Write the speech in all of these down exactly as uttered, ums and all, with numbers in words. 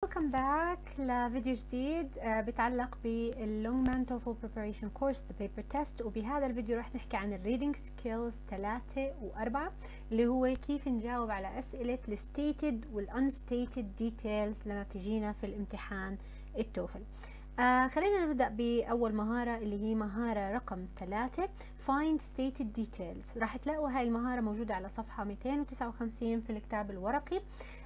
welcome back لفيديو جديد بيتعلق باللونجمان توفل preparation course the paper test. وبهذا الفيديو راح نحكي عن الريدنج سكيلز ثلاثة وأربعة اللي هو كيف نجاوب على أسئلة الستيتد والانستيتد ديتيلز لما بتجينا في الامتحان التوفل. آه خلينا نبدأ بأول مهارة اللي هي مهارة رقم ثلاثة find stated details. راح تلاقوا هاي المهارة موجودة على صفحة مئتين وتسعة وخمسين في الكتاب الورقي.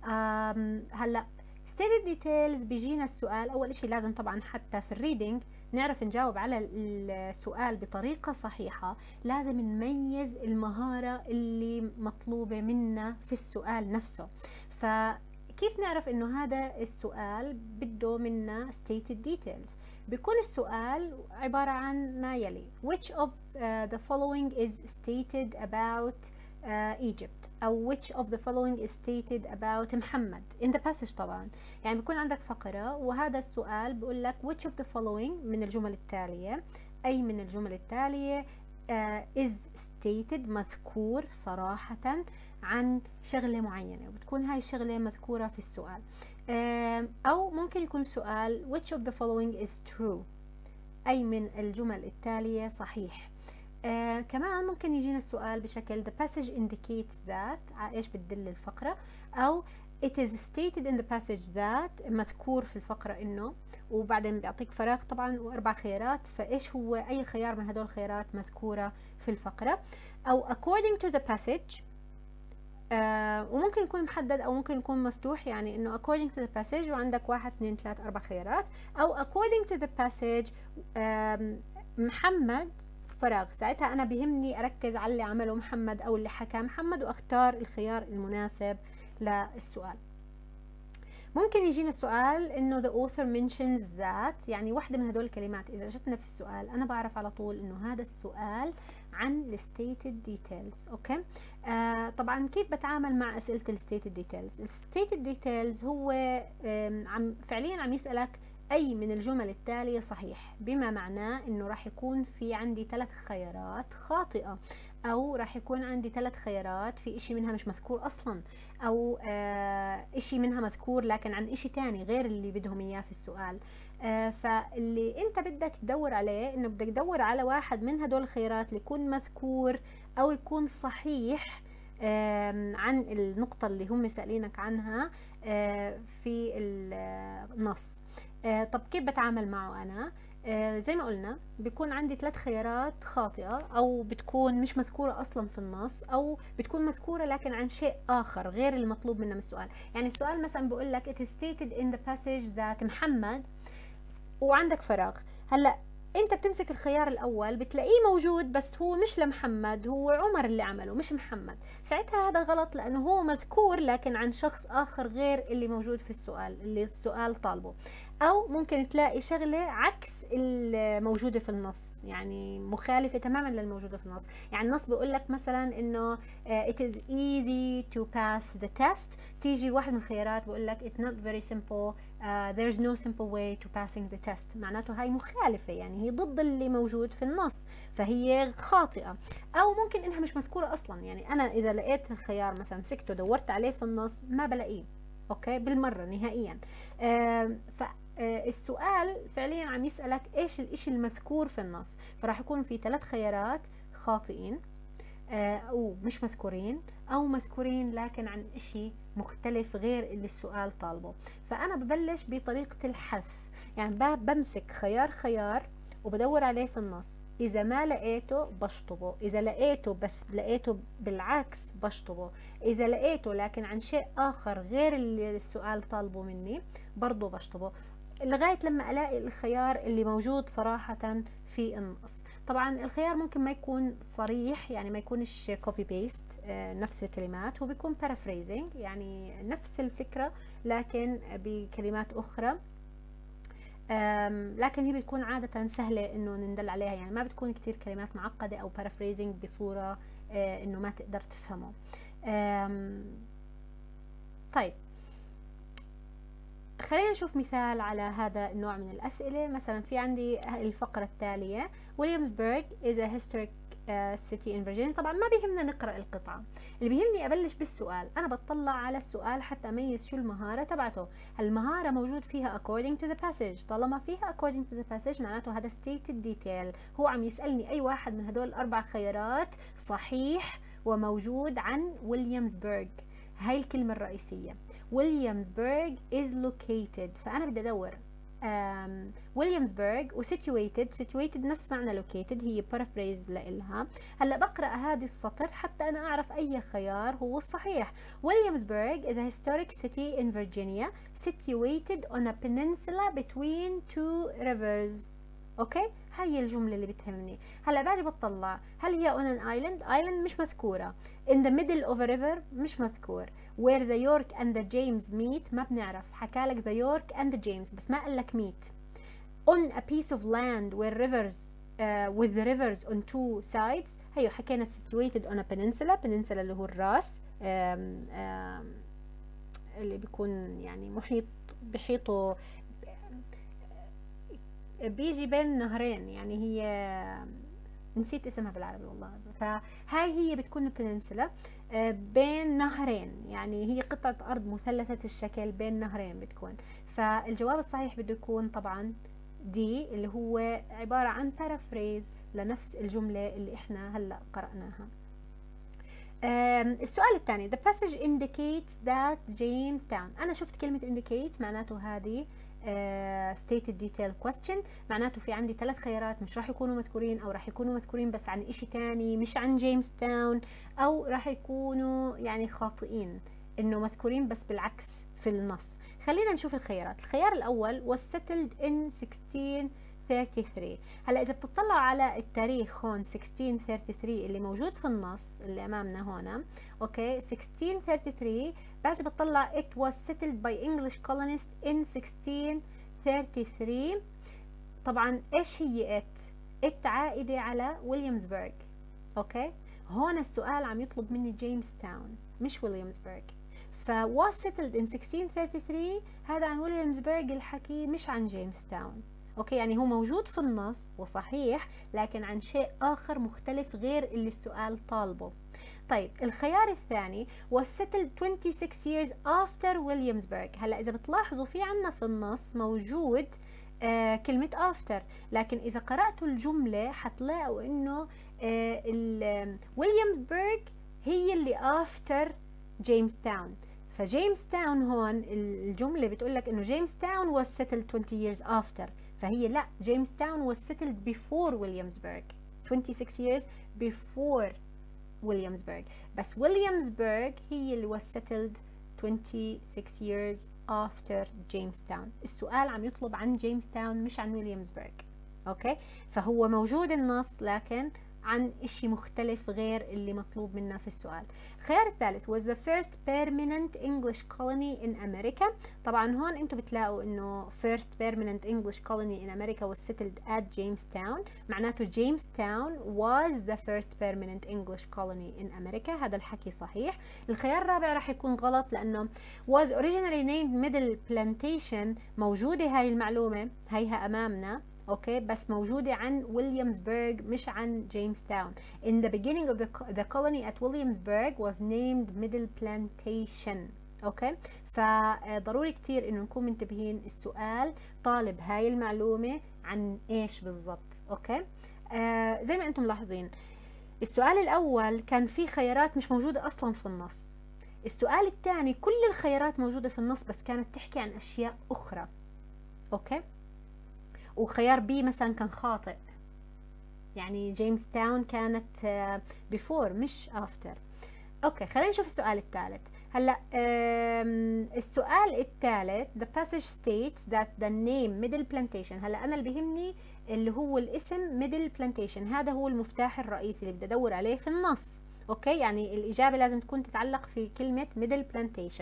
هلأ stated details بيجينا السؤال، أول إشي لازم طبعا حتى في الريدنج نعرف نجاوب على السؤال بطريقة صحيحة، لازم نميز المهارة اللي مطلوبة منا في السؤال نفسه. ف كيف نعرف انه هذا السؤال بده منا stated details؟ بيكون السؤال عبارة عن ما يلي: which of uh, the following is stated about uh, Egypt، أو which of the following is stated about محمد in the passage. طبعا يعني بيكون عندك فقرة وهذا السؤال بيقول لك which of the following من الجمل التالية، أي من الجمل التالية uh, is stated مذكور صراحة عن شغلة معينة، وبتكون هاي الشغلة مذكورة في السؤال. أو ممكن يكون سؤال which of the following is true، أي من الجمل التالية صحيح. آه كمان ممكن يجينا السؤال بشكل the passage indicates that، على إيش بتدل الفقرة، أو it is stated in the passage that، مذكور في الفقرة إنه، وبعدين بيعطيك فراغ طبعا وأربع خيارات، فإيش هو أي خيار من هدول الخيارات مذكورة في الفقرة. أو according to the passage، آه وممكن يكون محدد أو ممكن يكون مفتوح، يعني إنه according to the passage وعندك واحد اثنين ثلاث أربع خيارات. أو according to the passage آه محمد فراغ، ساعتها أنا بيهمني أركز على اللي عمله محمد أو اللي حكى محمد وأختار الخيار المناسب للسؤال. ممكن يجينا السؤال إنه the author mentions that، يعني واحدة من هدول الكلمات إذا جتنا في السؤال أنا بعرف على طول إنه هذا السؤال عن ال stated details. أوكي. آه طبعا كيف بتعامل مع أسئلة ال stated details؟ ال stated details هو عم فعليا عم يسألك أي من الجمل التالية صحيح، بما معناه إنه راح يكون في عندي ثلاث خيارات خاطئة، أو راح يكون عندي ثلاث خيارات في إشي منها مش مذكور أصلا، أو آه إشي منها مذكور لكن عن إشي تاني غير اللي بدهم إياه في السؤال. آه فاللي أنت بدك تدور عليه إنه بدك تدور على واحد من هدول الخيارات اللي يكون مذكور أو يكون صحيح آه عن النقطة اللي هم سألينك عنها آه في النص. آه طب كيف بتعامل معه أنا؟ آه زي ما قلنا بيكون عندي ثلاث خيارات خاطئة، أو بتكون مش مذكورة أصلا في النص، أو بتكون مذكورة لكن عن شيء آخر غير المطلوب منا من السؤال. يعني السؤال مثلا بقول لك it is stated in the passage that محمد، وعندك فراغ. هلأ انت بتمسك الخيار الاول بتلاقيه موجود بس هو مش لمحمد، هو عمر اللي عمله مش محمد، ساعتها هذا غلط لانه هو مذكور لكن عن شخص اخر غير اللي موجود في السؤال اللي السؤال طالبه. او ممكن تلاقي شغلة عكس الموجودة في النص، يعني مخالفة تماما للموجودة في النص. يعني النص بيقول لك مثلا انه it is easy to pass the test، تيجي واحد من الخيارات بيقول لك it's not very simple uh, there's no simple way to passing the test، معناته هاي مخالفة، يعني هي ضد اللي موجود في النص فهي خاطئة. او ممكن انها مش مذكورة اصلا، يعني انا اذا لقيت الخيار مثلا مسكته دورت عليه في النص ما بلاقيه اوكي بالمرة نهائيا. آه ف السؤال فعليا عم يسألك ايش الاشي المذكور في النص، فراح يكون في ثلاث خيارات خاطئين او مش مذكورين، او مذكورين لكن عن اشي مختلف غير اللي السؤال طالبه. فانا ببلش بطريقة الحذف، يعني بمسك خيار خيار وبدور عليه في النص، إذا ما لقيته بشطبه، إذا لقيته بس لقيته بالعكس بشطبه، إذا لقيته لكن عن شيء آخر غير اللي السؤال طالبه مني برضو بشطبه، لغاية لما ألاقي الخيار اللي موجود صراحة في النص. طبعا الخيار ممكن ما يكون صريح، يعني ما يكونش copy paste نفس الكلمات، هو بيكون paraphrasing يعني نفس الفكرة لكن بكلمات أخرى، لكن هي بتكون عادة سهلة إنه نندل عليها، يعني ما بتكون كتير كلمات معقدة أو paraphrasing بصورة إنه ما تقدر تفهمه. طيب خلينا نشوف مثال على هذا النوع من الأسئلة. مثلا في عندي الفقرة التالية: Williamsburg is a historic city in Virginia. طبعا ما بيهمنا نقرأ القطعة، اللي بيهمني أبلش بالسؤال. أنا بطلع على السؤال حتى أميز شو المهارة تبعته. المهارة موجود فيها according to the passage، طالما فيها according to the passage معناته هذا stated detail. هو عم يسألني أي واحد من هدول الأربع خيارات صحيح وموجود عن ويليامسبرغ. هاي الكلمة الرئيسية ويليامسبرغ is located، فأنا بدي أدور ويليامسبرغ و situated. situated نفس معنى located، هي paraphrase لإلها. هلا بقرأ هذا السطر حتى أنا أعرف أي خيار هو الصحيح. Williamsburg is a historic city in Virginia situated on a peninsula between two rivers. اوكي، هاي الجملة اللي بتهمني. هلا باجي بطلع هل هي on an island؟ island مش مذكورة. in the middle of a river مش مذكور. where the York and the James meet ما بنعرف، حكالك the York and the James بس ما قالك meet. on a piece of land where rivers uh, with the rivers on two sides، هيو حكينا situated on a peninsula. peninsula اللي هو الراس آم آم اللي بيكون يعني محيط بحيطه بيجي بين نهرين، يعني هي نسيت اسمها بالعربي والله. فهاي هي بتكون بننسلة بين نهرين، يعني هي قطعة أرض مثلثة الشكل بين نهرين بتكون. فالجواب الصحيح بده يكون طبعا دي، اللي هو عبارة عن بارافريز لنفس الجملة اللي احنا هلأ قرأناها. السؤال الثاني the passage indicates that Jamestown. أنا شفت كلمة indicate معناته هذه Uh, stated detail question، معناته في عندي ثلاث خيارات مش راح يكونوا مذكورين، او راح يكونوا مذكورين بس عن اشي تاني مش عن جيمس تاون، او راح يكونوا يعني خاطئين انه مذكورين بس بالعكس في النص. خلينا نشوف الخيارات. الخيار الاول was settled in sixteen thirty-three. هلا اذا بتطلعوا على التاريخ هون sixteen thirty-three اللي موجود في النص اللي امامنا هون، اوكي sixteen thirty-three باجي بطلع it was settled by English colonists in sixteen thirty-three. طبعا ايش هي it؟ it عائدة على ويليامسبرغ. اوكي هون السؤال عم يطلب مني جيمس تاون مش ويليامسبرغ، ف was settled in sixteen thirty-three هذا عن ويليامسبرغ الحكي مش عن جيمس تاون. اوكي يعني هو موجود في النص وصحيح لكن عن شيء اخر مختلف غير اللي السؤال طالبه. طيب الخيار الثاني was settled twenty-six years after Williamsburg. هلا اذا بتلاحظوا في عنا في النص موجود آه كلمة after، لكن اذا قرأتوا الجملة حتلاقوا انه آه ويليامسبرغ هي اللي after جيمس تاون. فجيمس تاون هون الجملة بتقول لك انه جيمس تاون was settled twenty years after، فهي لا جيمس تاون was settled before Williamsburg twenty-six years before Williamsburg، بس Williamsburg هي اللي was settled twenty-six years after Jamestown. السؤال عم يطلب عن جيمستاون مش عن ويليامسبرغ. اوكي فهو موجود النص لكن عن اشي مختلف غير اللي مطلوب منا في السؤال. الخيار الثالث was the first permanent English colony in America. طبعا هون انتم بتلاقوا انه first permanent English colony in America was settled at Jamestown، معناته Jamestown was the first permanent English colony in America. هذا الحكي صحيح. الخيار الرابع راح يكون غلط لانه was originally named Middle Plantation. موجودة هاي المعلومة هيها امامنا اوكي بس موجودة عن ويليامسبرغ مش عن جيمستاون. In the beginning of the, the colony at Williamsburg was named Middle Plantation. اوكي فضروري كتير انه نكون منتبهين السؤال طالب هاي المعلومة عن ايش بالضبط. اوكي آه زي ما انتم ملاحظين السؤال الاول كان فيه خيارات مش موجودة اصلا في النص. السؤال الثاني كل الخيارات موجودة في النص بس كانت تحكي عن اشياء اخرى. اوكي وخيار بي مثلا كان خاطئ، يعني جيمس تاون كانت بيفور مش افتر. اوكي خلينا نشوف السؤال الثالث. هلا السؤال الثالث the passage states that the name Middle Plantation. هلا انا اللي بيهمني اللي هو الاسم Middle Plantation، هذا هو المفتاح الرئيسي اللي بدي ادور عليه في النص. اوكي يعني الاجابه لازم تكون تتعلق في كلمه Middle Plantation.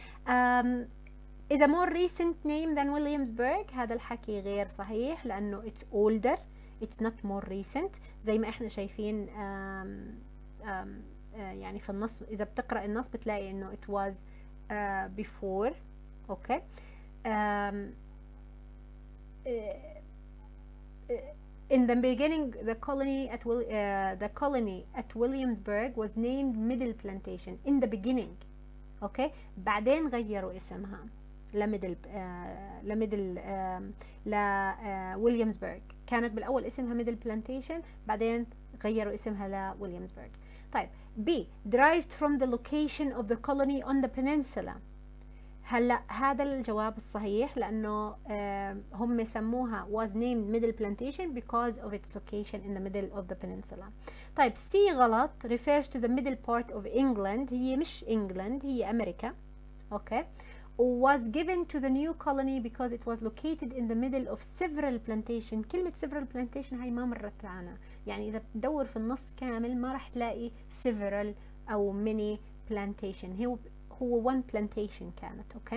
إذا more recent name than Williamsburg هذا الحكي غير صحيح لأنه it's older it's not more recent. زي ما احنا شايفين آم آم يعني في النص إذا بتقرأ النص بتلاقي إنه it was uh, before. أوكي آم in the beginning the colony at Will, uh, the colony at Williamsburg was named Middle Plantation in the beginning. اوكي بعدين غيروا اسمها لميدل آه لميدل آه لويليامسبرغ. كانت بالاول اسمها ميدل بلانتيشن، بعدين غيروا اسمها لويليامسبرغ. طيب B derived from the location of the colony on the peninsula. هلا هذا الجواب الصحيح لانه آه هم سموها was named middle plantation because of its location in the middle of the peninsula. طيب C غلط، refers to the middle part of England. هي مش England، هي أمريكا. اوكي was given to the new colony because it was located in the middle of several plantation. كلمة several plantation هاي ما مرت معنا، يعني إذا بتدور في النص كامل ما راح تلاقي several أو many plantation، هو هو one plantation كانت. اوكي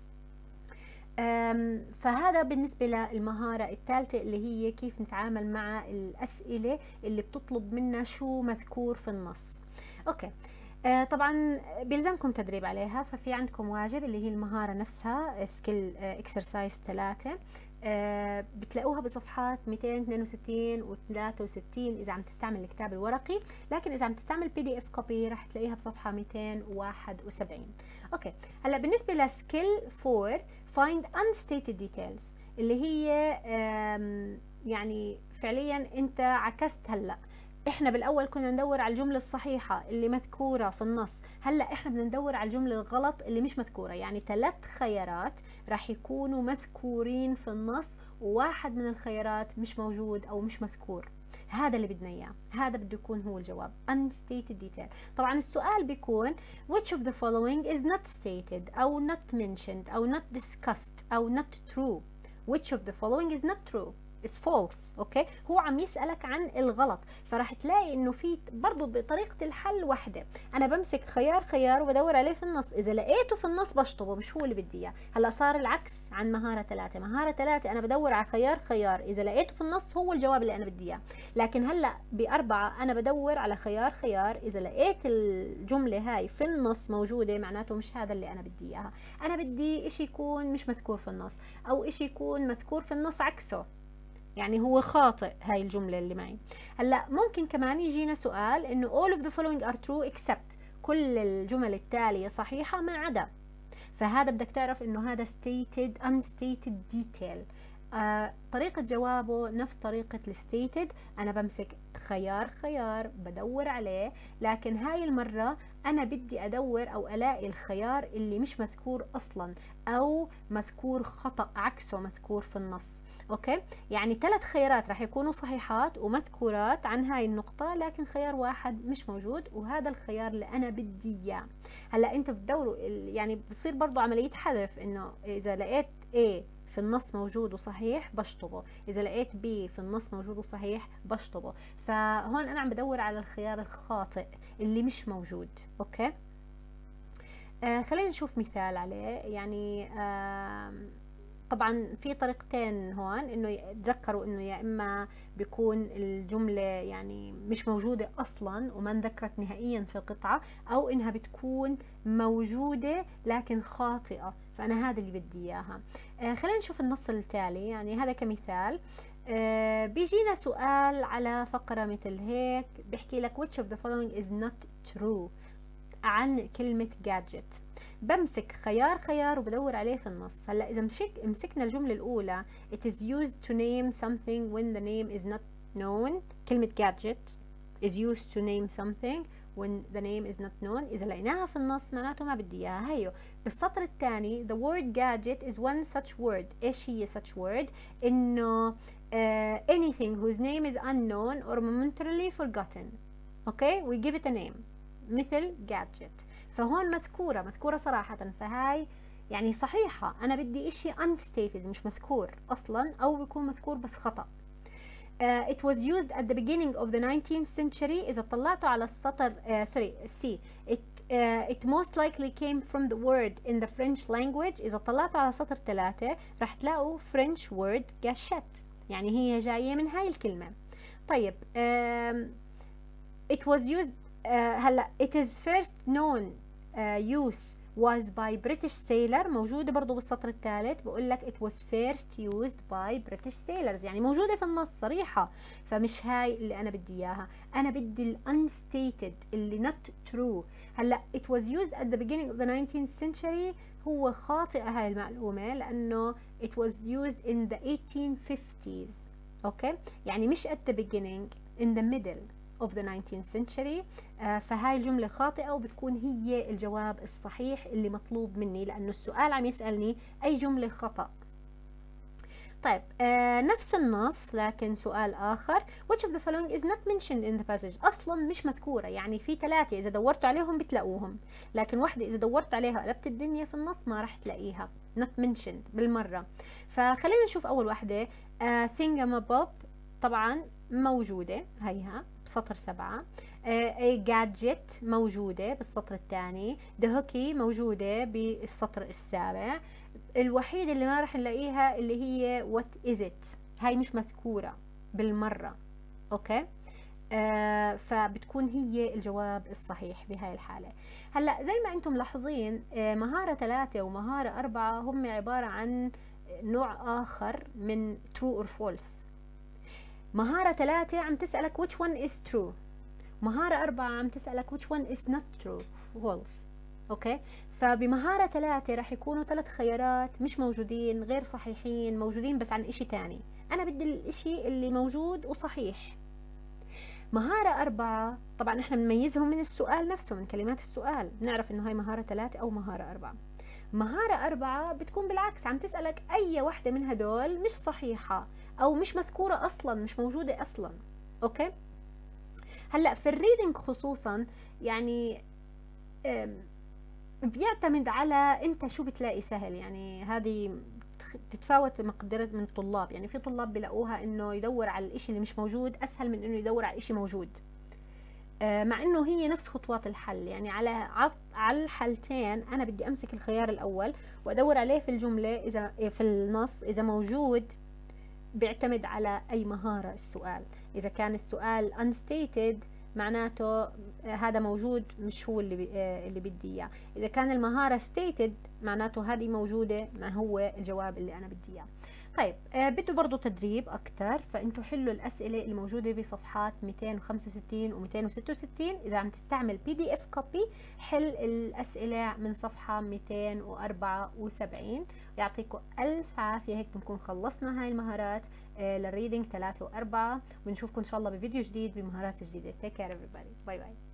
أم فهذا بالنسبة للمهارة الثالثة اللي هي كيف نتعامل مع الأسئلة اللي بتطلب منا شو مذكور في النص. اوكي آه طبعا بيلزمكم تدريب عليها، ففي عندكم واجب اللي هي المهارة نفسها سكيل اكسرسايز ثلاثة، آه بتلاقوها بصفحات مئتين واثنين وستين و ثلاثة وستين إذا عم تستعمل الكتاب الورقي، لكن إذا عم تستعمل بي دي اف كوبي راح تلاقيها بصفحة مئتين وواحد وسبعين. أوكي هلا بالنسبة لسكيل فور find unstated details اللي هي يعني فعليا أنت عكست. هلا احنا بالاول كنا ندور على الجمله الصحيحه اللي مذكوره في النص، هلا احنا بدنا ندور على الجمله الغلط اللي مش مذكوره. يعني ثلاث خيارات راح يكونوا مذكورين في النص وواحد من الخيارات مش موجود او مش مذكور. هذا اللي بدنا اياه، هذا بده يكون هو الجواب unstated detail. طبعا السؤال بيكون which of the following is not stated او not mentioned او not discussed او not true. which of the following is not true is false. اوكي هو عم يسألك عن الغلط، فراح تلاقي انه في برضه بطريقة الحل وحدة. انا بمسك خيار خيار وبدور عليه في النص، اذا لقيته في النص بشطبه، مش هو اللي بدي اياه. هلا صار العكس عن مهارة ثلاثة. مهارة ثلاثة انا بدور على خيار خيار، اذا لقيته في النص هو الجواب اللي انا بدي اياه. لكن هلا بأربعة انا بدور على خيار خيار، اذا لقيت الجملة هاي في النص موجودة معناته مش هذا اللي انا بدي اياها. انا بدي اشي يكون مش مذكور في النص او اشي يكون مذكور في النص عكسه، يعني هو خاطئ هاي الجملة اللي معي. هلا ممكن كمان يجينا سؤال انه all of the following are true except، كل الجمل التالية صحيحة ما عدا، فهذا بدك تعرف انه هذا stated unstated detail. آه طريقة جوابه نفس طريقة الستيتد، انا بمسك خيار خيار بدور عليه، لكن هاي المرة انا بدي ادور او الاقي الخيار اللي مش مذكور اصلا او مذكور خطأ عكسه مذكور في النص. اوكي يعني ثلاث خيارات راح يكونوا صحيحات ومذكورات عن هاي النقطة، لكن خيار واحد مش موجود وهذا الخيار اللي انا بدي اياه. هلا انتوا بتدوروا يعني بصير برضو عملية حذف، انه اذا لقيت A في النص موجود وصحيح بشطبه، اذا لقيت B في النص موجود وصحيح بشطبه. فهون انا عم بدور على الخيار الخاطئ اللي مش موجود. اوكي آه خلينا نشوف مثال عليه. يعني آه طبعا في طريقتين هون، انه تذكروا انه يا اما بيكون الجملة يعني مش موجودة اصلا وما انذكرت نهائيا في القطعة، او انها بتكون موجودة لكن خاطئة، فانا هذا اللي بدي اياها. آه خلينا نشوف النص التالي. يعني هذا كمثال آه بيجينا سؤال على فقرة مثل هيك بيحكي لك which of the following is not true عن كلمة gadget. بمسك خيار خيار وبدور عليه في النص. هلا اذا مسك مسكنا الجملة الاولى it is used to name something when the name is not known. كلمة gadget is used to name something when the name is not known. اذا لقيناها في النص معناته ما بدي اياها. هيو بالسطر الثاني the word gadget is one such word. ايش هي such word؟ انه uh, anything whose name is unknown or momentarily forgotten. اوكي we give it a name مثل gadget. فهون مذكورة مذكورة صراحة، فهاي يعني صحيحة. أنا بدي إشي unstated مش مذكور أصلا أو بيكون مذكور بس خطأ. uh, it was used at the beginning of the nineteenth century. إذا طلعتوا على السطر uh, sorry C it, uh, it most likely came from the word in the French language. إذا طلعتوا على سطر ثلاثة راح تلاقوا French word gâchette، يعني هي جاية من هاي الكلمة. طيب uh, it was used Uh, هلا it is first known uh, use was by British sailor موجودة برضو بالسطر الثالث، بقول لك it was first used by British sailors، يعني موجودة في النص صريحة، فمش هاي اللي أنا بدي إياها. أنا بدي ال unstated اللي not true. هلا it was used at the beginning of the nineteenth century، هو خاطئة هاي المعلومة لأنه it was used in the eighteen fifties. أوكي، يعني مش at the beginning، in the middle of the nineteenth century. آه فهاي الجملة خاطئة وبتكون هي الجواب الصحيح اللي مطلوب مني، لأنه السؤال عم يسألني أي جملة خطأ. طيب آه نفس النص لكن سؤال آخر. which of the following is not mentioned in the passage؟ أصلا مش مذكورة، يعني في ثلاثة إذا دورتوا عليهم بتلاقوهم، لكن واحدة إذا دورت عليها قلبت الدنيا في النص ما راح تلاقيها not mentioned بالمرة. فخلينا نشوف أول واحدة. آه thingamabob طبعا موجودة هيها بسطر سبعة. جادجت uh, موجودة بالسطر الثاني. the hockey موجودة بالسطر السابع. الوحيدة اللي ما راح نلاقيها اللي هي what is it، هاي مش مذكورة بالمرة. اوكي آه فبتكون هي الجواب الصحيح بهاي الحالة. هلا زي ما انتم ملاحظين آه مهارة ثلاثة ومهارة أربعة هم عبارة عن نوع آخر من true or false. مهارة ثلاثة عم تسألك which one is true، مهارة أربعة عم تسألك which one is not true false. أوكي، فبمهارة ثلاثة راح يكونوا ثلاث خيارات مش موجودين، غير صحيحين، موجودين بس عن إشي تاني، أنا بدي الإشي اللي موجود وصحيح. مهارة أربعة طبعا إحنا بنميزهم من السؤال نفسه، من كلمات السؤال نعرف إنه هاي مهارة ثلاثة أو مهارة أربعة. مهارة أربعة بتكون بالعكس عم تسألك أي واحدة من هدول مش صحيحة أو مش مذكورة أصلا، مش موجودة أصلا. أوكي، هلأ في الريدنج خصوصا يعني بيعتمد على أنت شو بتلاقي سهل، يعني هذه تتفاوت مقدرة من الطلاب، يعني في طلاب بلاقوها إنه يدور على الإشي اللي مش موجود أسهل من إنه يدور على إشي موجود، مع انه هي نفس خطوات الحل. يعني على على الحالتين انا بدي امسك الخيار الاول وادور عليه في الجمله، اذا في النص اذا موجود بيعتمد على اي مهاره السؤال. اذا كان السؤال unstated معناته هذا موجود مش هو اللي اللي بدي اياه، اذا كان المهاره stated معناته هذه موجوده ما هو الجواب اللي انا بدي اياه. طيب آه بده برضو تدريب أكتر، فأنتوا حلوا الأسئلة الموجودة بصفحات مئتين وخمسة وستين و مئتين وستة وستين. إذا عم تستعمل بي دي إف كوبي حل الأسئلة من صفحة مئتين وأربعة وسبعين. يعطيكم ألف عافية، هيك بنكون خلصنا هاي المهارات آه للريدنج ثلاثة وأربعة، ونشوفكم إن شاء الله بفيديو جديد بمهارات جديدة. Take care everybody. باي باي.